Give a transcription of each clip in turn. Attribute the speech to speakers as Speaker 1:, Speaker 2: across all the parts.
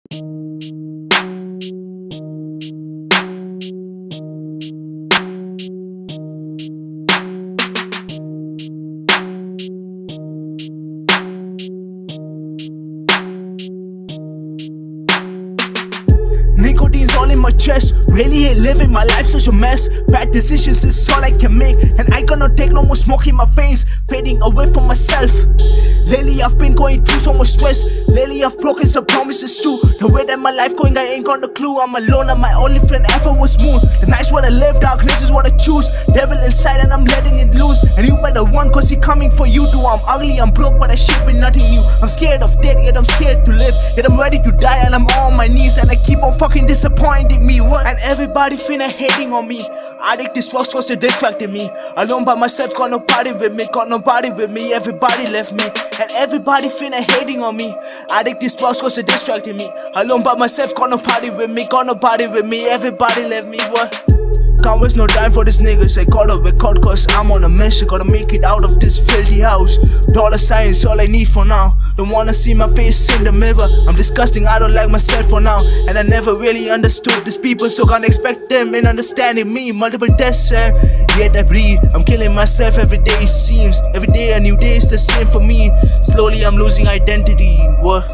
Speaker 1: Nicotine's all in my chest. Really hate living my life such a mess. Bad decisions is all I can make, and I cannot take no more smoke in my veins. Fading away from myself. Lately I've been going through so much stress. Lately I've broken some promises too. The way that my life going, I ain't got no clue. I'm alone and my only friend ever was moon. The nights what I live, darkness is what I choose. Devil inside and I'm letting it loose. And you better run cause he coming for you too. I'm ugly, I'm broke, but I shit with nothing new. I'm scared of death, yet I'm scared to live. Yet I'm ready to die and I'm on my knees. And I keep on fucking disappointing me. What? And everybody finna hating on me. Addict these drugs cause they distracting me. Alone by myself, got nobody with me. Got nobody with me, everybody left me. And everybody finna hating on me. Addict these drugs cause they distracting me. Alone by myself, got nobody with me. Got nobody with me, everybody left me. What? Can't waste no time for these niggas. I gotta record cause I'm on a mission. Gotta make it out of this filthy house. Dollar signs all I need for now. Don't wanna see my face in the mirror. I'm disgusting, I don't like myself for now. And I never really understood these people, so can't expect them in understanding me. Multiple deaths and yet I breathe. I'm killing myself every day it seems. Every day a new day is the same for me. Slowly I'm losing identity. What?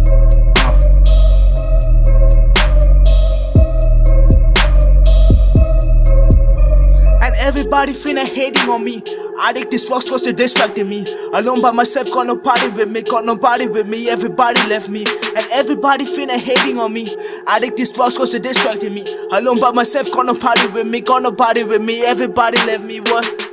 Speaker 1: Everybody finna hating on me. Addict these drugs cause they distracting me. Alone by myself, got nobody with me. Got nobody with me, everybody left me. And everybody finna hating on me. Addict these drugs cause they distracting me. Alone by myself, got nobody with me. Got nobody with me, everybody left me. What?